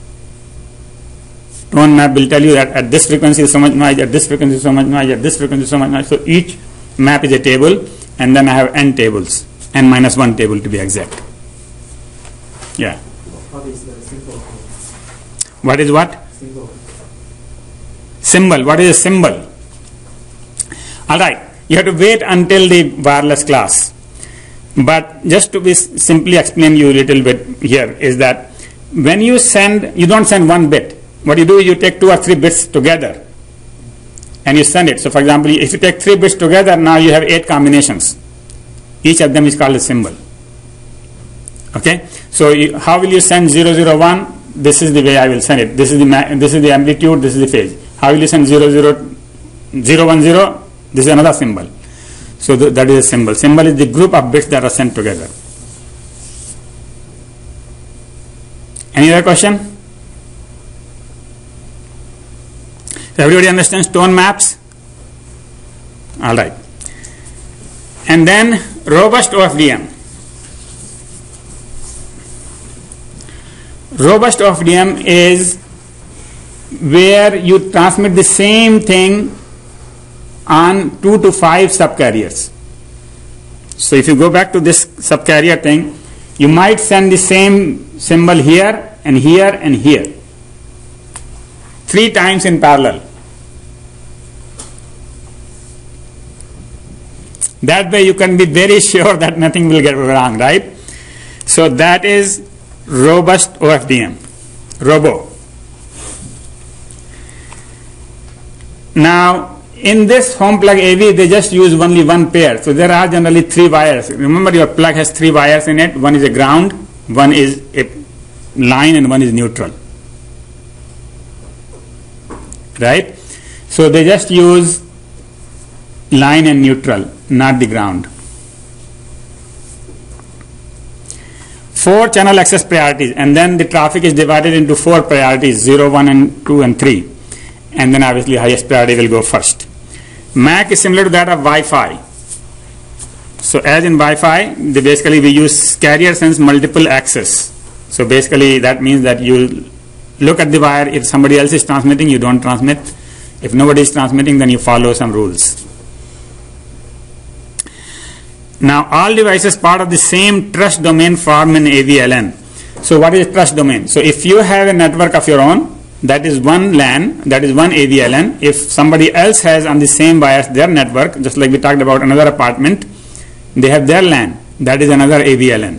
Tone map will tell you that at this frequency is so much noise, at this frequency is so much noise, at this frequency is so much noise. So each map is a table, and then I have n tables, n minus one table to be exact. Yeah. What is the symbol? What is what? Symbol. Symbol. What is a symbol? All right. You have to wait until the wireless class. But just to be simply explain you a little bit here is that when you send, you don't send one bit. What you do is you take two or three bits together and you send it. So for example, if you take three bits together, now you have eight combinations. Each of them is called a symbol. Okay? So you, how will you send zero zero one? This is the way I will send it. This is the ma this is the amplitude, this is the phase. How will you send zero zero zero one zero? This is another symbol. So th that is a symbol. Symbol is the group of bits that are sent together. Any other question? Everybody understands tone maps? All right. And then robust O F D M. Robust O F D M is where you transmit the same thing on two to five subcarriers. So if you go back to this subcarrier thing, you might send the same symbol here and here and here three times in parallel. That way you can be very sure that nothing will get wrong, right? So that is robust O F D M, Robo. Now in this home plug A V, they just use only one pair. So there are generally three wires. Remember, your plug has three wires in it. One is a ground, one is a line, and one is neutral. Right? So they just use line and neutral, not the ground. Four channel access priorities, and then the traffic is divided into four priorities, zero, one, and two, and three. And then obviously highest priority will go first. M A C is similar to that of Wi-Fi. So as in Wi-Fi, they basically we use carrier sense multiple access. So basically that means that you look at the wire. If somebody else is transmitting, you don't transmit. If nobody is transmitting, then you follow some rules. Now all devices part of the same trust domain form an A V L N. So what is trust domain? So if you have a network of your own, that is one LAN, that is one A V L N. If somebody else has on the same wires their network, just like we talked about another apartment, they have their LAN, that is another A V L N.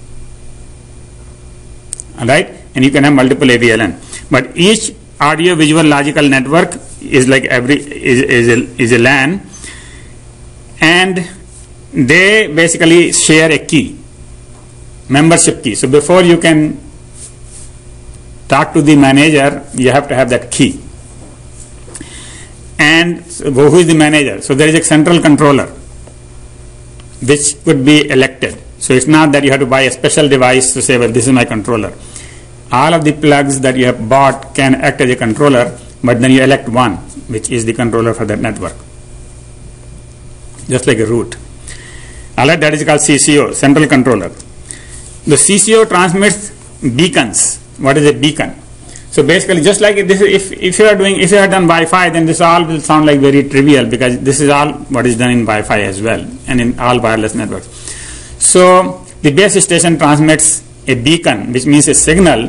Alright? And you can have multiple A V L N. But each audio visual logical network is like every is, is, a, is a LAN, and they basically share a key, membership key. So before you can talk to the manager, you have to have that key. And so who is the manager? So there is a central controller which could be elected. So it's not that you have to buy a special device to say, well, this is my controller. All of the plugs that you have bought can act as a controller, but then you elect one, which is the controller for that network. Just like a root. Alright, that is called C C O, central controller. The C C O transmits beacons. What is a beacon? So basically, just like this, if if you are doing, if you have done Wi-Fi, then this all will sound like very trivial, because this is all what is done in Wi-Fi as well, and in all wireless networks. So the base station transmits a beacon, which means a signal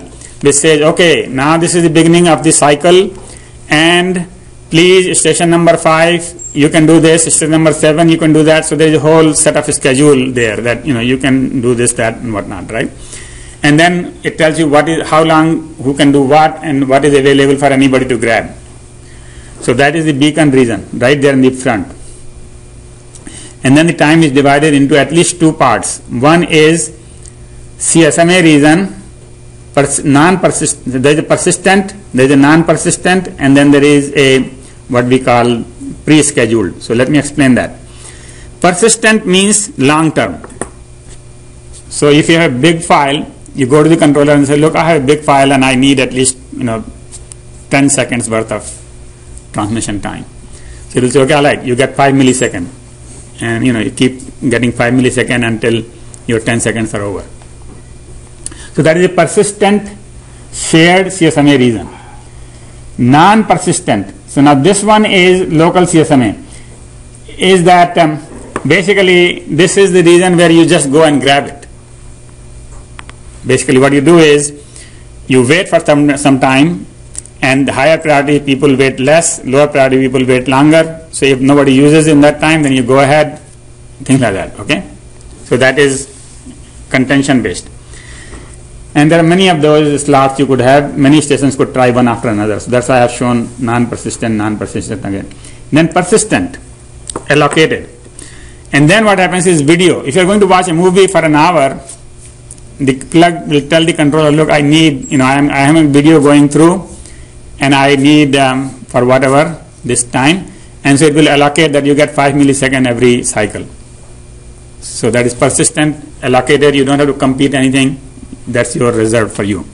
which says, okay, now this is the beginning of the cycle, and please, station number five, you can do this, station number seven, you can do that. So there is a whole set of schedule there that, you know, you can do this, that, and whatnot, right? And then it tells you what is, how long, who can do what, and what is available for anybody to grab. So that is the beacon region, right there in the front. And then the time is divided into at least two parts. One is C S M A region, pers- non-persistent, there is a persistent, there is a non-persistent, and then there is a what we call pre-scheduled. So let me explain that. Persistent means long-term. So if you have a big file, you go to the controller and say, look, I have a big file and I need at least, you know, ten seconds worth of transmission time. So it will say, okay, all right, you get five milliseconds. And, you know, you keep getting five milliseconds until your ten seconds are over. So that is a persistent shared C S M A region. Non-persistent. So now this one is local C S M A. Is that um, basically this is the region where you just go and grab it. Basically what you do is you wait for some, some time, and the higher priority people wait less, lower priority people wait longer. So if nobody uses in that time, then you go ahead, things like that, okay? So that is contention based. And there are many of those slots you could have. Many stations could try one after another. So that's why I have shown non-persistent, non-persistent again. Then persistent, allocated. And then what happens is video. If you're going to watch a movie for an hour, the plug will tell the controller, look, I need, you know, I am I have a video going through, and I need um, for whatever this time, and so it will allocate that you get five milliseconds every cycle. So that is persistent, allocated. You don't have to compete anything. That's your reserve for you.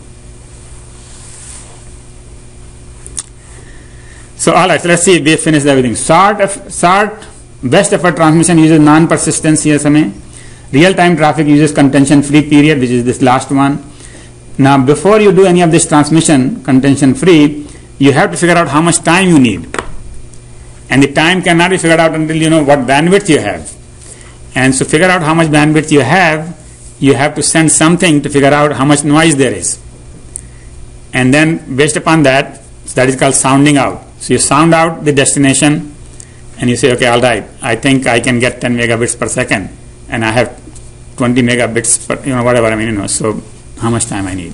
So all right, so let's see. We finished everything. Sort of sort best effort transmission uses non-persistent C S M A. Real-time traffic uses contention-free period, which is this last one. Now, before you do any of this transmission contention-free, you have to figure out how much time you need. And the time cannot be figured out until you know what bandwidth you have. And so figure out how much bandwidth you have, you have to send something to figure out how much noise there is. And then based upon that, that is called sounding out. So you sound out the destination and you say, okay, all right, I think I can get ten megabits per second. And I have twenty megabits per, you know, whatever, I mean, you know, so how much time I need.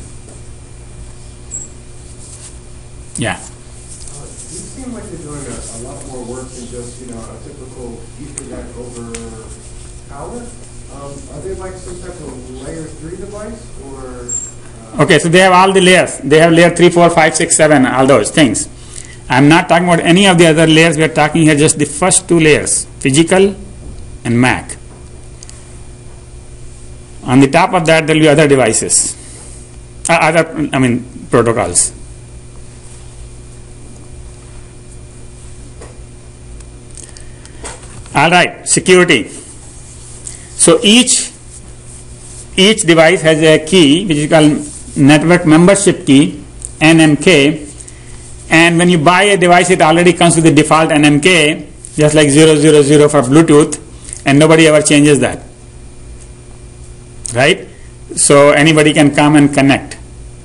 Yeah. Uh, you seem like you're doing a, a lot more work than just, you know, a typical Ethernet over power. Um, are they like some type of layer three device, or? Uh, Okay, so they have all the layers. They have layer three, four, five, six, seven, all those things. I'm not talking about any of the other layers. We are talking here just the first two layers, physical and M A C. On the top of that, there will be other devices, uh, other, I mean, protocols. All right, security. So each each device has a key which is called network membership key, N M K. And when you buy a device, it already comes with the default N M K, just like zero zero zero for Bluetooth, and nobody ever changes that. Right? So anybody can come and connect.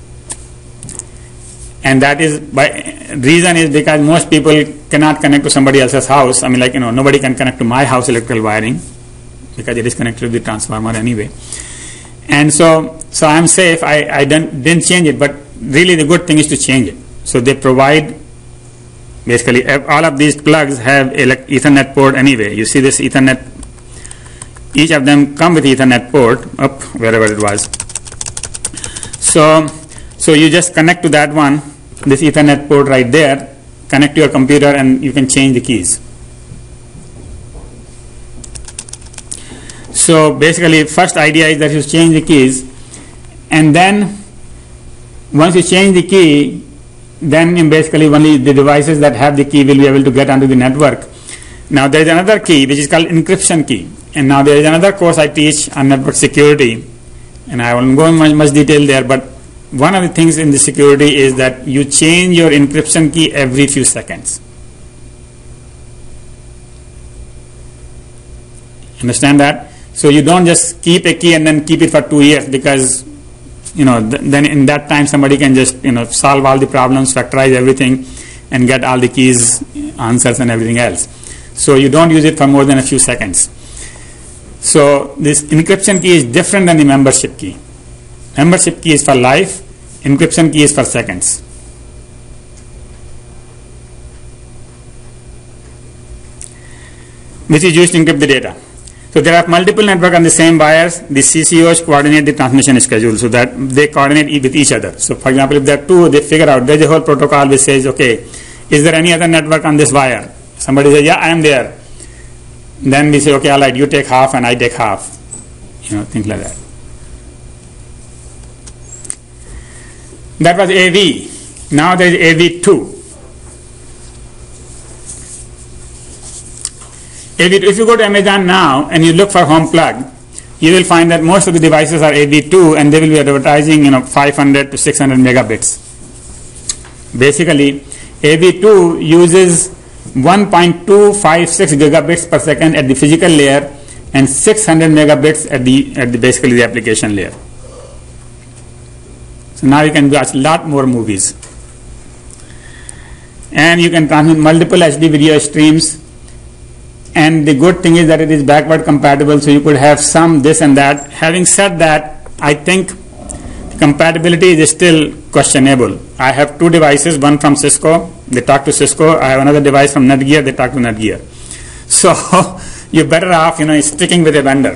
And that is, by reason is because most people cannot connect to somebody else's house. I mean, like, you know, nobody can connect to my house electrical wiring because it is connected to the transformer anyway. And so, so I'm safe. I, I didn't, didn't change it, but really the good thing is to change it. So they provide, basically, all of these plugs have Ethernet port anyway. You see this Ethernet, each of them come with Ethernet port, up wherever it was. So, so you just connect to that one, this Ethernet port right there, connect to your computer, and you can change the keys. So basically, first idea is that you change the keys, and then once you change the key, then basically only the devices that have the key will be able to get onto the network. Now there is another key which is called encryption key, and now there is another course I teach on network security, and I won't go in much, much detail there, but one of the things in the security is that you change your encryption key every few seconds. Understand that? So you don't just keep a key and then keep it for two years because you know, th- then in that time somebody can just, you know, solve all the problems, factorize everything, and get all the keys, answers, and everything else. So you don't use it for more than a few seconds. So this encryption key is different than the membership key. Membership key is for life, encryption key is for seconds. Which is used to encrypt the data. So there are multiple networks on the same wires. The C C Os coordinate the transmission schedule so that they coordinate e- with each other. So for example, if there are two, they figure out, there's a whole protocol which says, okay, is there any other network on this wire? Somebody says, yeah, I am there. Then we say, okay, all right, you take half and I take half. You know, things like that. That was A V. Now there is A V two. If you go to Amazon now and you look for home plug, you will find that most of the devices are A V two and they will be advertising, you know, five hundred to six hundred megabits. Basically, A V two uses one point two five six gigabits per second at the physical layer and six hundred megabits at the at the basically the application layer. So now you can watch a lot more movies, and you can transmit multiple H D video streams. And the good thing is that it is backward compatible, so you could have some this and that. Having said that, I think compatibility is still questionable. I have two devices, one from Cisco, they talk to Cisco. I have another device from Netgear, they talk to Netgear. So you're better off, you know, sticking with a vendor.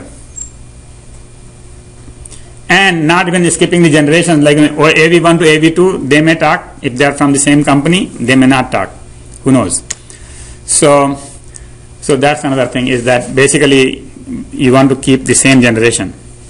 And not even skipping the generations, like A V one to A V two, they may talk. If they are from the same company, they may not talk. Who knows? So So that's another thing, is that basically you want to keep the same generation.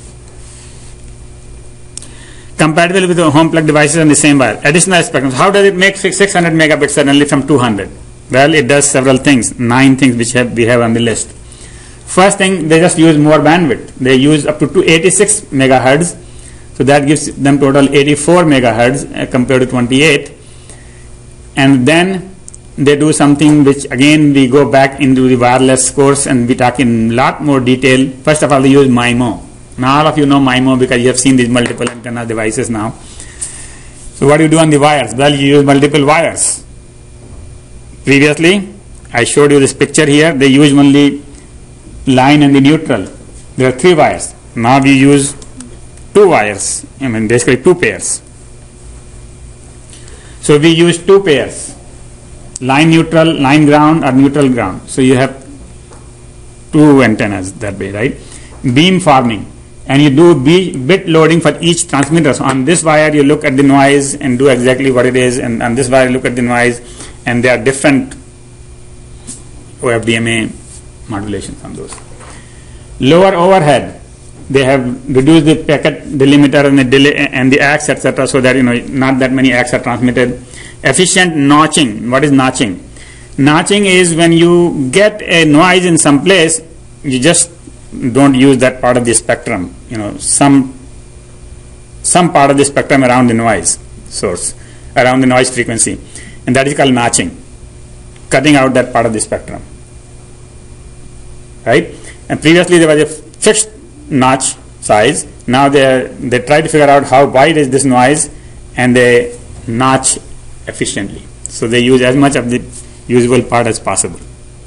Compatible with the home plug devices on the same wire. Additional spectrum. How does it make six hundred megabits suddenly from two hundred? Well, it does several things, nine things which have, we have on the list. First thing, they just use more bandwidth. They use up to eighty-six megahertz. So that gives them total eighty-four megahertz uh, compared to twenty-eight. And then they do something which, again, we go back into the wireless course and we talk in a lot more detail. First of all, they use MIMO. Now all of you know MIMO because you have seen these multiple antenna devices now. So what do you do on the wires? Well, you use multiple wires. Previously, I showed you this picture here. They use only line and the neutral. There are three wires. Now we use two wires. I mean, basically two pairs. So we use two pairs. Line neutral, line ground, or neutral ground. So you have two antennas that way, right? Beam forming. And you do bit loading for each transmitter. So on this wire, you look at the noise and do exactly what it is. And on this wire, you look at the noise. And there are different O F D M A modulations on those. Lower overhead. They have reduced the packet delimiter and the delay and the acts, et cetera, so that, you know, not that many acts are transmitted. Efficient notching. What is notching? Notching is when you get a noise in some place, you just don't use that part of the spectrum. You know, some some part of the spectrum around the noise source, around the noise frequency, and that is called notching. Cutting out that part of the spectrum. Right? And previously there was a fixed notch size. Now they they try to figure out how wide is this noise, and they notch efficiently. So they use as much of the usable part as possible.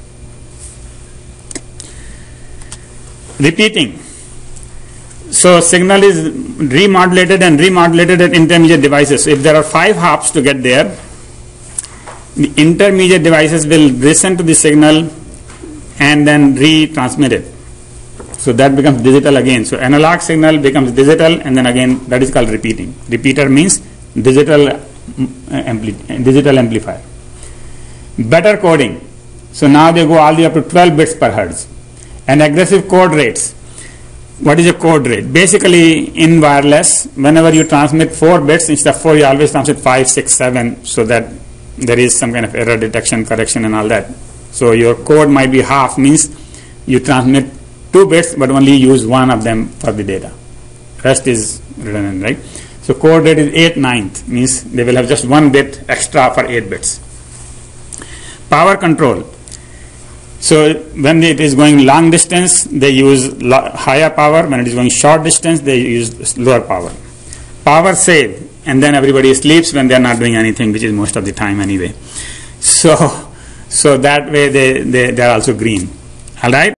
Repeating. So signal is remodulated and remodulated at intermediate devices. So if there are five hops to get there, the intermediate devices will listen to the signal and then retransmit it. So that becomes digital again. So analog signal becomes digital, and then again that is called repeating. Repeater means digital ampli- digital amplifier. Better coding. So now they go all the way up to twelve bits per hertz. And aggressive code rates. What is a code rate? Basically, in wireless, whenever you transmit four bits, instead of four, you always transmit five, six, seven, so that there is some kind of error detection, correction, and all that. So your code might be half, means you transmit two bits, but only use one of them for the data. Rest is redundant, right? So code rate is eight ninth, means they will have just one bit extra for eight bits. Power control. So when it is going long distance, they use higher power. When it is going short distance, they use lower power. power save, and then everybody sleeps when they're not doing anything, which is most of the time anyway. So, so that way they, they, they're also green. All right?